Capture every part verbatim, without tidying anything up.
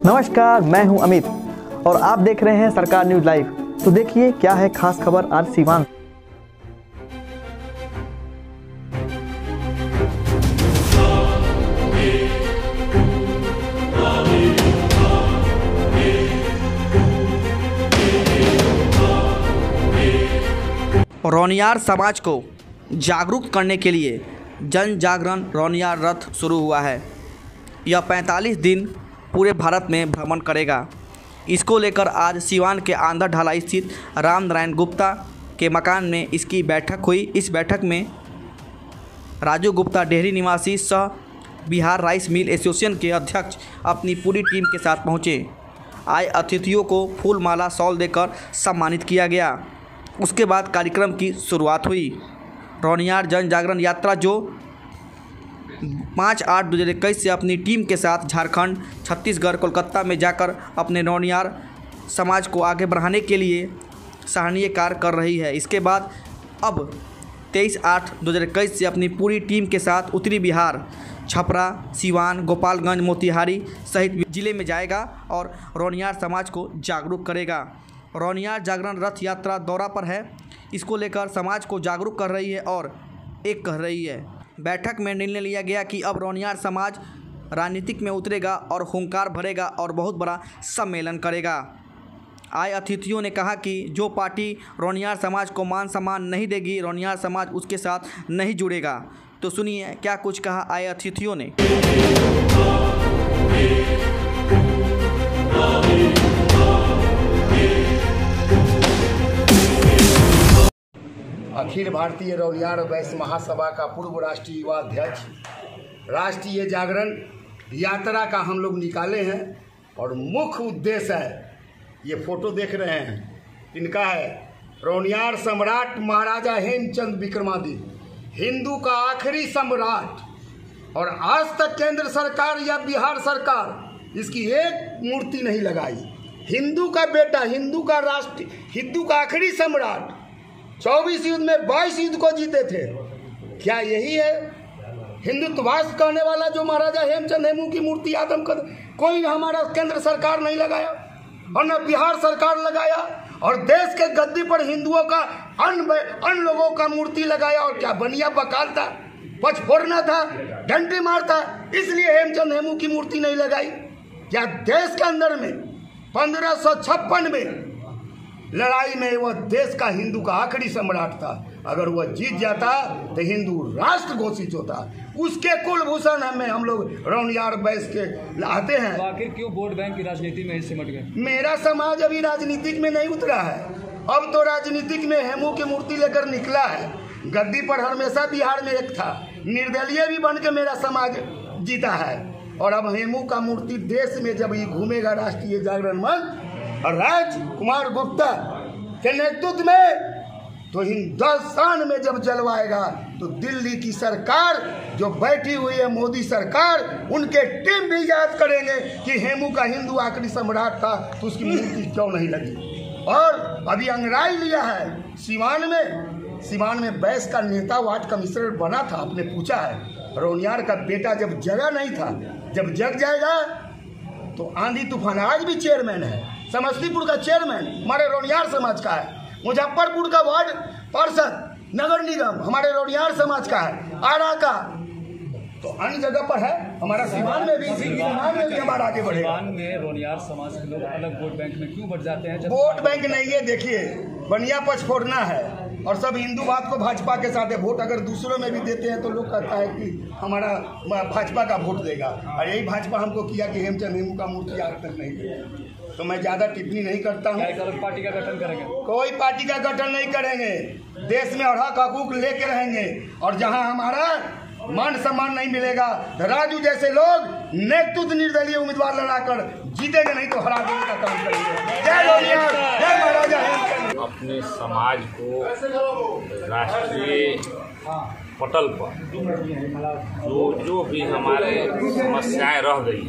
नमस्कार, मैं हूं अमित और आप देख रहे हैं सरकार न्यूज़ लाइव। तो देखिए क्या है खास खबर आज सीवान। रौनियार समाज को जागरूक करने के लिए जन जागरण रौनियार रथ शुरू हुआ है। यह पैंतालीस दिन पूरे भारत में भ्रमण करेगा। इसको लेकर आज सीवान के आंध्र ढालाई स्थित राम नारायण गुप्ता के मकान में इसकी बैठक हुई। इस बैठक में राजू गुप्ता डेहरी निवासी सह बिहार राइस मिल एसोसिएशन के अध्यक्ष अपनी पूरी टीम के साथ पहुंचे। आए अतिथियों को फूल माला शॉल देकर सम्मानित किया गया। उसके बाद कार्यक्रम की शुरुआत हुई। रौनियार जन जागरण यात्रा जो पाँच आठ दो हज़ार इक्कीस से अपनी टीम के साथ झारखंड, छत्तीसगढ़, कोलकाता में जाकर अपने रौनियार समाज को आगे बढ़ाने के लिए सराहनीय कार्य कर रही है। इसके बाद अब तेईस आठ दो हज़ार इक्कीस से अपनी पूरी टीम के साथ उत्तरी बिहार, छपरा, सीवान, गोपालगंज, मोतिहारी सहित जिले में जाएगा और रौनियार समाज को जागरूक करेगा। रौनियार जागरण रथ यात्रा दौरा पर है। इसको लेकर समाज को जागरूक कर रही है और एक कह रही है। बैठक में निर्णय लिया गया कि अब रौनियार समाज राजनीतिक में उतरेगा और हुंकार भरेगा और बहुत बड़ा सम्मेलन करेगा। आए अतिथियों ने कहा कि जो पार्टी रौनियार समाज को मान सम्मान नहीं देगी, रौनियार समाज उसके साथ नहीं जुड़ेगा। तो सुनिए क्या कुछ कहा आए अतिथियों ने। अखिल भारतीय रौनियार वैश्य महासभा का पूर्व राष्ट्रीय युवा अध्यक्ष राष्ट्रीय जागरण यात्रा का हम लोग निकाले हैं और मुख्य उद्देश्य है, ये फोटो देख रहे हैं, इनका है रौनियार सम्राट महाराजा हेमचंद विक्रमादित्य, हिंदू का आखिरी सम्राट। और आज तक केंद्र सरकार या बिहार सरकार इसकी एक मूर्ति नहीं लगाई। हिंदू का बेटा, हिंदू का राष्ट्र, हिंदू का आखिरी सम्राट, चौबीस युद्ध में बाईस युद्ध को जीते थे। क्या यही है हिंदुत्ववाद कहने वाला जो महाराजा हेमचंद हेमू की मूर्ति आदम कर कोई हमारा केंद्र सरकार नहीं लगाया और न बिहार सरकार लगाया, और देश के गद्दी पर हिंदुओं का अन्य अन्य लोगों का मूर्ति लगाया। और क्या बनिया बकालता, पच फोड़ना था, डंडी मारता, इसलिए हेमचंद हेमू की मूर्ति नहीं लगाई। क्या देश के अंदर में पंद्रह सौ छप्पन में लड़ाई में वह देश का हिंदू का आखिरी सम्राट था, अगर वह जीत जाता तो हिंदू राष्ट्र घोषित होता। उसके कुलभूषण हमें हम लोग रौनियार वैश्य के लाते हैं। आखिर क्यों वोट बैंक की राजनीति में सिमट गए? मेरा समाज अभी राजनीतिक में नहीं उतरा है, अब तो राजनीतिक में हेमू की मूर्ति लेकर निकला है। गद्दी पर हमेशा बिहार में एक था, निर्दलीय भी बन के मेरा समाज जीता है। और अब हेमू का मूर्ति देश में जब ये घूमेगा राष्ट्रीय जागरण मंच और राजकुमार गुप्ता के नेतृत्व में, तो हिंदुस्तान में जब जलवाएगा तो दिल्ली की सरकार जो बैठी हुई है, मोदी सरकार, उनके टीम भी याद करेंगे कि हेमू का हिंदू आखिरी सम्राट था तो उसकी मूर्ति क्यों नहीं लगी। और अभी अंगराई लिया है सीवान में, सीवान में वैश्य का नेता वार्ड कमिश्नर बना था, आपने पूछा है। रौनियार का बेटा जब जगह नहीं था, जब जग जाएगा तो आंधी तूफान, आज भी चेयरमैन है, समस्तीपुर का चेयरमैन हमारे रौनियार समाज का है, मुजफ्फरपुर का वार्ड पार्षद, नगर निगम हमारे रौनियार समाज का है, आरा का, तो अन्य जगह पर है। हमारा सीवान में भी, सीवान में भी हमारा आगे बढ़ेगा। सीवान में रौनियार समाज के लोग अलग वोट बैंक में क्यों बढ़ जाते हैं? वोट बैंक नहीं है, देखिए बनिया पच फोड़ना है और सब हिंदूवाद को भाजपा के साथ है। वोट अगर दूसरों में भी देते हैं तो लोग कहता है कि हमारा भाजपा का वोट देगा, और यही भाजपा हमको किया कि हेमचंद हेमू का मूर्ति आज तक नहीं दिया। तो मैं ज़्यादा टिप्पणी नहीं करता हूँ। अलग पार्टी का गठन करेंगे? कोई पार्टी का गठन नहीं करेंगे, देश में और हक हकूक लेके रहेंगे। और जहाँ हमारा मान सम्मान नहीं मिलेगा तो राजू जैसे लोग नेतृत्व निर्दलीय उम्मीदवार लड़ाकर जीतेंगे, नहीं तो हरा देने का काम करेंगे। जय रौनियार, जय महाराजा हेमचंद। अपने समाज को राष्ट्रीय पटल पर जो जो भी हमारे समस्याएं रह गई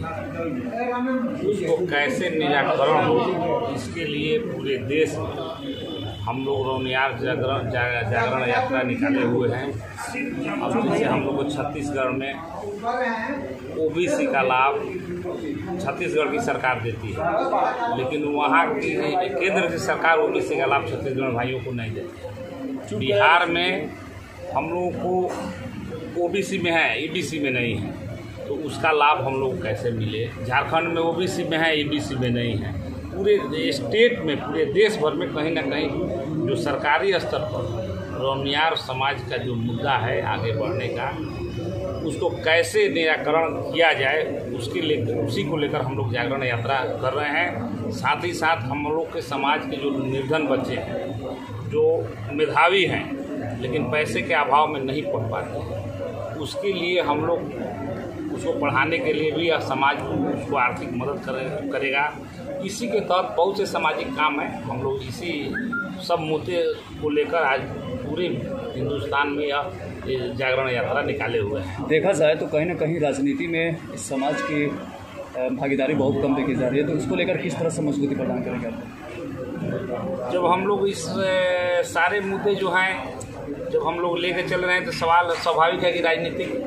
उसको कैसे निराकरण हो, इसके लिए पूरे देश में हम लोग रौनियार जागरण जागरण यात्रा निकाले हुए हैं। अब जैसे हम लोग को छत्तीसगढ़ में ओबीसी का लाभ छत्तीसगढ़ की सरकार देती है, लेकिन वहाँ की केंद्र की सरकार ओबीसी का लाभ छत्तीसगढ़ भाइयों को नहीं देती। बिहार में हम लोगों को ओबीसी में है, ईबीसी में नहीं है, तो उसका लाभ हम लोग कैसे मिले। झारखंड में ओबीसी में है, ईबीसी में नहीं है। पूरे स्टेट में, पूरे देश भर में कहीं ना कहीं जो सरकारी स्तर पर रौनियार समाज का जो मुद्दा है आगे बढ़ने का, उसको कैसे निराकरण किया जाए, उसके लेकर उसी को लेकर हम लोग जागरण यात्रा कर रहे हैं। साथ ही साथ हम लोग के समाज के जो निर्धन बच्चे हैं, जो मेधावी हैं लेकिन पैसे के अभाव में नहीं पढ़ पाते, उसके लिए हम लोग उसको पढ़ाने के लिए भी समाज उसको आर्थिक मदद करे, करेगा। इसी के तहत बहुत से सामाजिक काम हैं। हम लोग इसी सब मुद्दे को लेकर आज पूरे हिंदुस्तान में यह जागरण यात्रा निकाले हुए हैं। देखा जाए तो कहीं ना कहीं राजनीति में इस समाज की भागीदारी बहुत कम देखी जा रही है, तो उसको लेकर किस तरह से मजबूती प्रदान करेंगे आप? जब हम लोग इस सारे मुद्दे जो हैं जब हम लोग लेकर चल रहे हैं, तो सवाल स्वाभाविक है कि राजनीतिक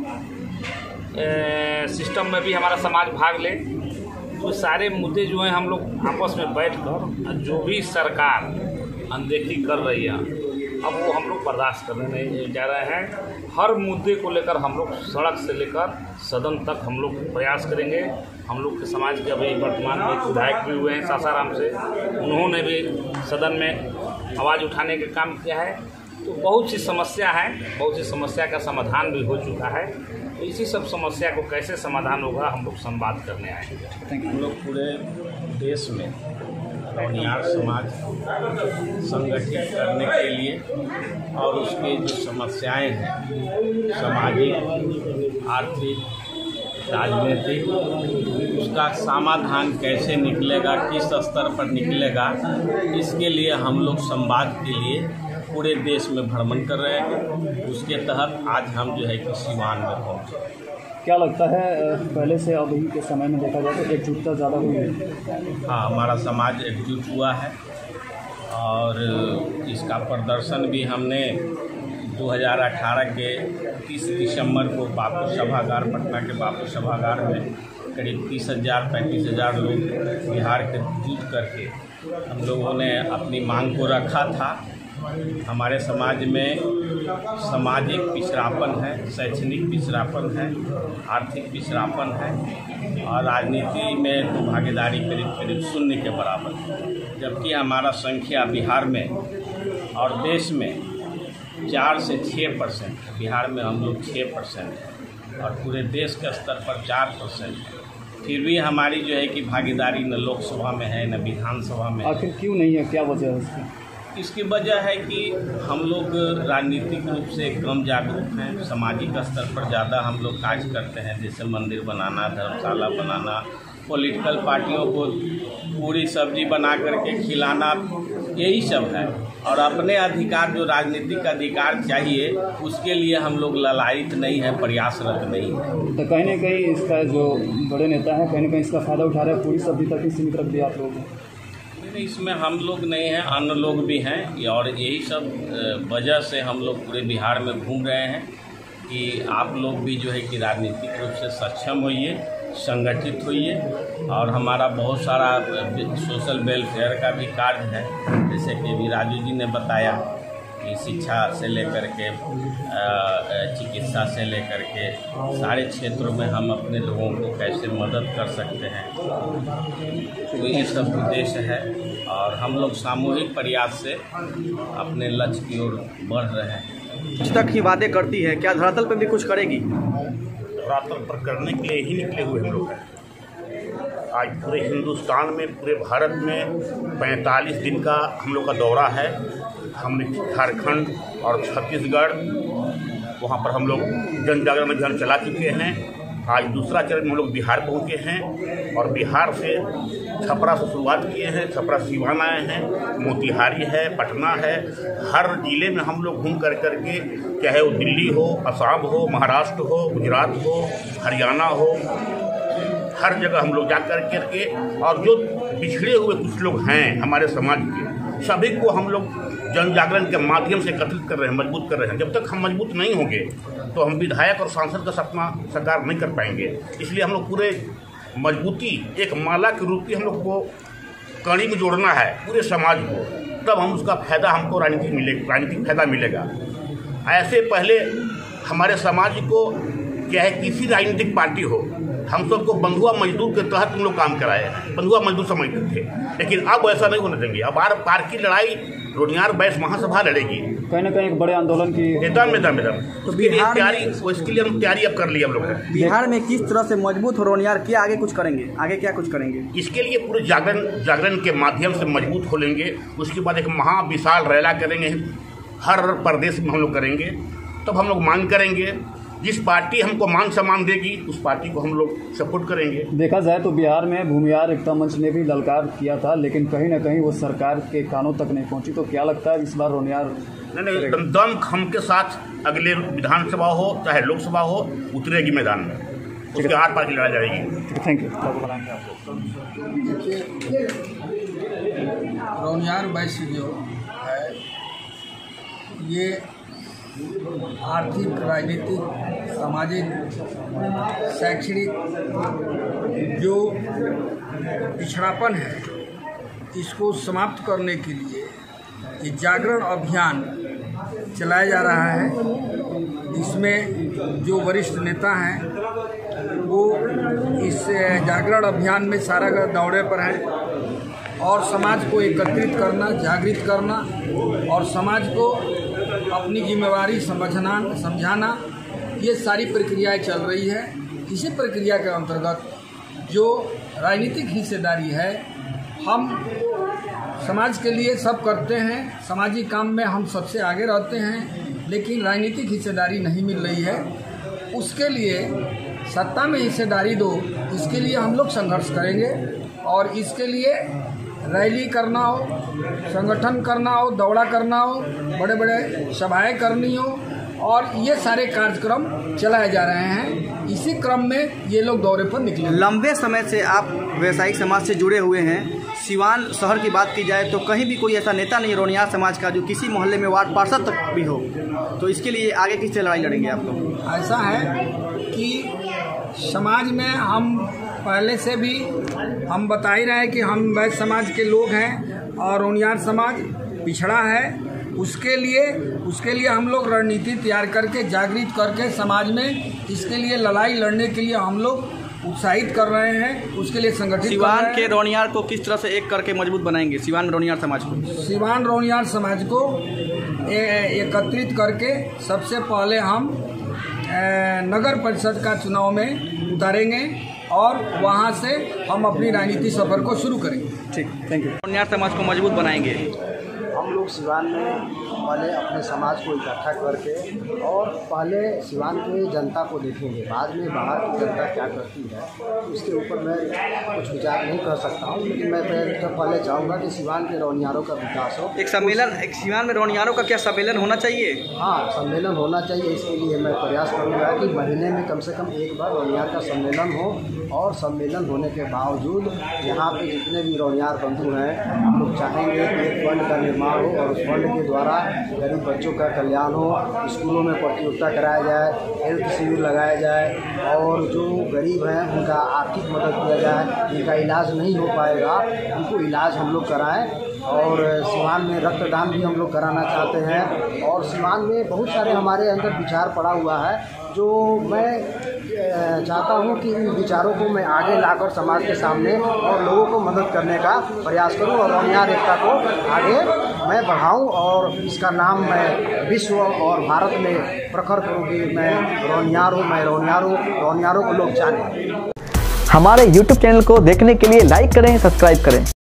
सिस्टम में भी हमारा समाज भाग ले। तो सारे मुद्दे जो हैं हम लोग आपस में बैठकर, जो भी सरकार अनदेखी कर रही है, अब वो हम लोग बर्दाश्त करने नहीं जा रहे हैं। हर मुद्दे को लेकर हम लोग सड़क से लेकर सदन तक हम लोग प्रयास करेंगे। हम लोग के समाज के अभी वर्तमान में विधायक भी हुए हैं सासाराम से, उन्होंने भी सदन में आवाज़ उठाने का काम किया है। तो बहुत सी समस्या है, बहुत सी समस्या का समाधान भी हो चुका है। तो इसी सब समस्या को कैसे समाधान होगा, हम लोग संवाद करने आए हैं। हम लोग पूरे देश में रौनियार समाज संगठित करने के लिए और उसके जो समस्याएं हैं, सामाजिक, आर्थिक, राजनीतिक, उसका समाधान कैसे निकलेगा, किस स्तर पर निकलेगा, इसके लिए हम लोग संवाद के लिए पूरे देश में भ्रमण कर रहे हैं। उसके तहत आज हम जो है कि सीवान में पहुँचे। क्या लगता है पहले से अभी के समय में देखा जाए तो एकजुटता ज़्यादा हुई है? हाँ, हमारा समाज एकजुट हुआ है और इसका प्रदर्शन भी हमने दो हज़ार अठारह के तीस दिसंबर को बापू सभागार, पटना के बापू सभागार में करीब तीस हज़ार पैंतीस हज़ार लोग बिहार के जुट करके हम लोगों ने अपनी मांग को रखा था। हमारे समाज में सामाजिक पिछड़ापन है, शैक्षणिक पिछड़ापन है, आर्थिक पिछड़ापन है और राजनीति में तो भागीदारी करीब करीब शून्य के बराबर है। जबकि हमारा संख्या बिहार में और देश में चार से छः परसेंट है। बिहार में हम लोग छः परसेंट है और पूरे देश के स्तर पर चार परसेंट है। फिर भी हमारी जो है कि भागीदारी न लोकसभा में है न विधानसभा में। आखिर क्यों नहीं है, क्या वजह है इसकी? इसकी वजह है कि हम लोग राजनीतिक रूप से कम जागरूक हैं। सामाजिक स्तर पर ज़्यादा हम लोग कार्य करते हैं, जैसे मंदिर बनाना, धर्मशाला बनाना, पॉलिटिकल पार्टियों को पूरी सब्जी बना करके खिलाना, यही सब है। और अपने अधिकार, जो राजनीतिक अधिकार चाहिए, उसके लिए हम लोग ललायित नहीं है, प्रयासरत नहीं है। तो कहीं ना कहीं इसका जो बड़े नेता हैं कहीं ना कहीं इसका फ़ायदा उठा रहे हैं, पूरी सब्जी तक ही सीमित रख दिया आप लोगों को। इसमें हम लोग नहीं हैं, अन्य लोग भी हैं और यही सब वजह से हम लोग पूरे बिहार में घूम रहे हैं कि आप लोग भी जो है कि राजनीतिक रूप से सक्षम होइए, संगठित होइए। और हमारा बहुत सारा सोशल वेलफेयर का भी कार्य है, जैसे कि अभी राजू जी ने बताया कि शिक्षा से लेकर के चिकित्सा से लेकर के सारे क्षेत्रों में हम अपने लोगों को कैसे मदद कर सकते हैं, तो ये सब उद्देश्य है। और हम लोग सामूहिक प्रयास से अपने लक्ष्य की ओर बढ़ रहे हैं। कुछ तक ही वादे करती है, क्या धरातल पर भी कुछ करेगी? धरातल पर करने के लिए ही निकले हुए हम लोग हैं। आज पूरे हिंदुस्तान में, पूरे भारत में पैंतालीस दिन का हम लोग का दौरा है। हमने झारखंड और छत्तीसगढ़, वहाँ पर हम लोग जन जागरण अभियान चला चुके हैं। आज दूसरा चरण में हम लोग बिहार पहुँचे हैं और बिहार से छपरा से शुरुआत किए हैं। छपरा सीवान आए हैं, मोतिहारी है, पटना है। हर जिले में हम लोग घूम कर करके, चाहे वो दिल्ली हो, असम हो, महाराष्ट्र हो, गुजरात हो, हरियाणा हो, हर जगह हम लोग जा कर करके, और जो पिछड़े हुए कुछ लोग हैं हमारे समाज के, सभी को हम लोग जन जागरण के माध्यम से एकत्रित कर रहे हैं, मजबूत कर रहे हैं। जब तक हम मजबूत नहीं होंगे तो हम विधायक और सांसद का सपना साकार नहीं कर पाएंगे। इसलिए हम लोग पूरे मजबूती एक माला के रूप में हम लोग को कड़ी में जोड़ना है पूरे समाज को, तब हम उसका फायदा हमको राजनीतिक मिले राजनीतिक फायदा मिलेगा। ऐसे पहले हमारे समाज को क्या है, किसी राजनीतिक पार्टी हो, हम सबको बंधुआ मजदूर के तहत हम लोग काम कराए हैं, बंधुआ मजदूर समझते थे, लेकिन अब ऐसा नहीं होने देंगे। अब आर पार की लड़ाई रोनियार बैस महासभा लड़ेगी, कहीं ना कहीं एक बड़े आंदोलन की एकदम एकदम एकदम तो उसके लिए बिहार तैयारी में- उसके लिए हम तैयारी अब कर ली हम लोग ने। बिहार में किस तरह से मजबूत हो रोनियार, क्या आगे कुछ करेंगे, आगे क्या कुछ करेंगे? इसके लिए पूरे जागरण जागरण के माध्यम से मजबूत खोलेंगे। उसके बाद एक महा विशाल रैला करेंगे, हर प्रदेश में हम लोग करेंगे। तब हम लोग मांग करेंगे, जिस पार्टी हमको मान सम्मान देगी उस पार्टी को हम लोग सपोर्ट करेंगे। देखा जाए तो बिहार में भूमिहार एकता मंच ने भी ललकार किया था, लेकिन कहीं ना कहीं वो सरकार के कानों तक नहीं पहुंची। तो क्या लगता है इस बार रोनियार नहीं नहीं एकदम दम खम के साथ अगले विधानसभा हो चाहे लोकसभा हो उतरेगी मैदान में, उसके आर पार की लड़ाई जाएगी। Thank you. रोनियार वैश्य जो है ये आर्थिक, राजनीतिक, सामाजिक, शैक्षणिक जो पिछड़ापन है इसको समाप्त करने के लिए ये जागरण अभियान चलाया जा रहा है। इसमें जो वरिष्ठ नेता हैं वो इस जागरण अभियान में सारा दौरे पर हैं और समाज को एकत्रित करना, जागृत करना और समाज को अपनी जिम्मेवारी समझना समझाना, ये सारी प्रक्रियाएं चल रही है। इसी प्रक्रिया के अंतर्गत जो राजनीतिक हिस्सेदारी है, हम समाज के लिए सब करते हैं, सामाजिक काम में हम सबसे आगे रहते हैं, लेकिन राजनीतिक हिस्सेदारी नहीं मिल रही है। उसके लिए सत्ता में हिस्सेदारी दो, इसके लिए हम लोग संघर्ष करेंगे और इसके लिए रैली करना हो, संगठन करना हो, दौड़ा करना हो, बड़े बड़े सभाएं करनी हो और ये सारे कार्यक्रम चलाए जा रहे हैं। इसी क्रम में ये लोग दौरे पर निकले। लंबे समय से आप व्यवसायिक समाज से जुड़े हुए हैं। सिवान शहर की बात की जाए तो कहीं भी कोई ऐसा नेता नहीं रोनियार समाज का जो किसी मोहल्ले में वार्ड पार्षद तक भी हो, तो इसके लिए आगे किससे लड़ाई लड़ेंगे आप लोग? ऐसा है कि समाज में हम पहले से भी हम बता ही रहे हैं कि हम वैश्य समाज के लोग हैं और रोनियार समाज पिछड़ा है। उसके लिए उसके लिए हम लोग रणनीति तैयार करके, जागृत करके समाज में इसके लिए लड़ाई लड़ने के लिए हम लोग उत्साहित कर रहे हैं। उसके लिए संगठित सिवान कर रहे के हैं। रोनियार को किस तरह से एक करके मजबूत बनाएंगे, सिवान में रोनियार समाज को? सिवान रोनियार समाज को एकत्रित करके सबसे पहले हम ए, नगर परिषद का चुनाव में उतारेंगे और वहां से हम अपनी राजनीतिक सफर को शुरू करेंगे। ठीक, थैंक यू। रोनियार समाज को मजबूत बनाएंगे। हम लोग सिवान में पहले अपने समाज को इकट्ठा करके और पहले सिवान के जनता को देखेंगे, बाद में बाहर की जनता क्या करती है उसके ऊपर मैं कुछ विचार नहीं कर सकता हूँ। लेकिन मैं तो पहले चाहूँगा कि सिवान के रोनियारों का विकास हो। एक सम्मेलन, एक सिवान में रोनियारों का क्या सम्मेलन होना चाहिए? हाँ, सम्मेलन होना चाहिए। इसके लिए मैं प्रयास करूँगा कि महीने में कम से कम एक बार रोनियार का सम्मेलन हो और सम्मेलन होने के बावजूद यहाँ पे जितने भी रोनियार बंधु हैं हम लोग चाहेंगे कि एक फंड का निर्माण हो और उस फंड के द्वारा गरीब बच्चों का कल्याण हो, स्कूलों में प्रतियोगिता कराया जाए, हेल्थ शिविर लगाया जाए और जो गरीब हैं उनका आर्थिक मदद किया जाए। जिनका इलाज नहीं हो पाएगा उनको इलाज हम लोग कराएं। और सिवान में रक्तदान भी हम लोग कराना चाहते हैं और सिवान में बहुत सारे हमारे अंदर विचार पड़ा हुआ है जो मैं चाहता हूं कि इन विचारों को मैं आगे लाकर समाज के सामने और लोगों को मदद करने का प्रयास करूं और रोनियार एकता को आगे मैं बढ़ाऊं और इसका नाम मैं विश्व और भारत में प्रखर करूं कि मैं रोनियार हूं, मैं रोनियार हूं, रोनियारों को लोग जानें। हमारे यूट्यूब चैनल को देखने के लिए लाइक करें, सब्सक्राइब करें।